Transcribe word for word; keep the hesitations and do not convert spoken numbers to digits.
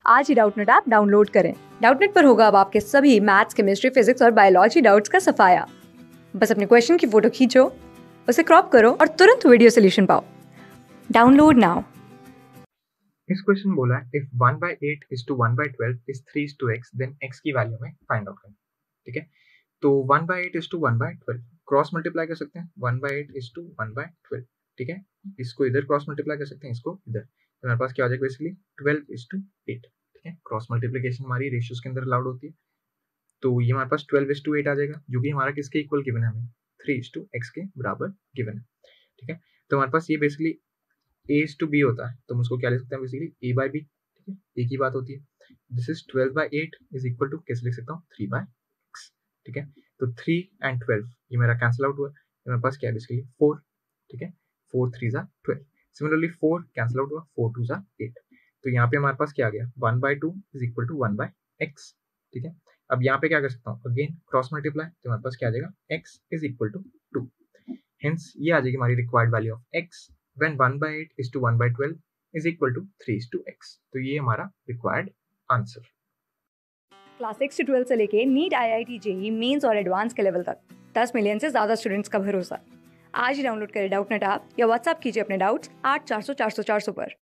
आज ही Doubtnut app download करें। डाउटनेट पर होगा अब आपके सभी मैथ्स, केमिस्ट्री, फिजिक्स और बायोलॉजी डाउट्स का सफाया। बस अपने क्वेश्चन की फोटो खींचो, उसे क्रॉप करो और तुरंत वीडियो सोल्यूशन पाओ। Download now. इस क्वेश्चन बोला है if one by eight is to one by twelve is three is to x then x की वैल्यू में फाइंड आउट करें। ठीक है, तो one by eight is to one by twelve cross multiply कर सकते हैं। One by eight is to one by twelve. ठीक है, इसको इधर क्रॉस मल्टीप्लाई कर सकते हैं, इसको इधर, तो हमारे पास क्या हो जाएगा basically twelve is to eight. ठीक है, क्रॉस मल्टीप्लीकेशन हमारी रेशियोज के अंदर अलाउड होती है, तो ये हमारे पास ट्वेल्व इज टू एट आ जाएगा, जो कि हमारा किसके इक्वल गिवन है, हमें थ्री इज टू एक्स के बराबर गिवन है। ठीक है, तो हमारे पास ये basically A is to B होता है, तो हम उसको क्या लिख सकते हैं बेसिकली ए बाई बी। ठीक है, एक ही बात होती है। This is twelve by eight is equal to कैसे लिख सकता हूँ, थ्री बाई एक्स। ठीक है, तो थ्री एंड ट्वेल्व ये मेरा कैंसिल आउट हुआ, मेरे पास क्या है बेसिकली फोर। ठीक है, फोर थ्री जा twelve. Similarly four cancel out हुआ, फोर टू जा एट। तो यहाँ पे हमारे पास क्या आ गया, one by two is equal to one by x. ठीक है, अब यहाँ पे क्या कर सकता हूँ, अगेन क्रॉस मल्टीप्लाई, तो हमारे पास क्या आ जाएगा x is equal to two. Hence ये आ जाएगी हमारी required value of x when one by eight is to one by twelve is equal to three is to x। तो ये हमारा रिक्वायर्ड आंसर। क्लास सिक्स से ट्वेल्थ से लेके NEET, I I T, JEE Mains और advance के level तक दस मिलियन से ज्यादा स्टूडेंट्स का भरोसा। आज ही डाउनलोड करें डाउटनेट ऐप या व्हाट्सएप कीजिए अपने डाउट्स आठ चार सौ चार सौ चार सौ पर।